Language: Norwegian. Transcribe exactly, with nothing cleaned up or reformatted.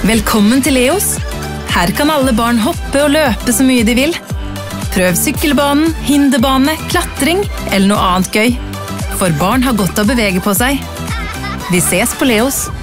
Velkommen til Leos. Her kan alle barn hoppe og løpe så mye de vil. Prøv sykkelbanen, hinderbane, klatring eller noe annet gøy. For barn har godt av å bevege på seg. Vi ses på Leos.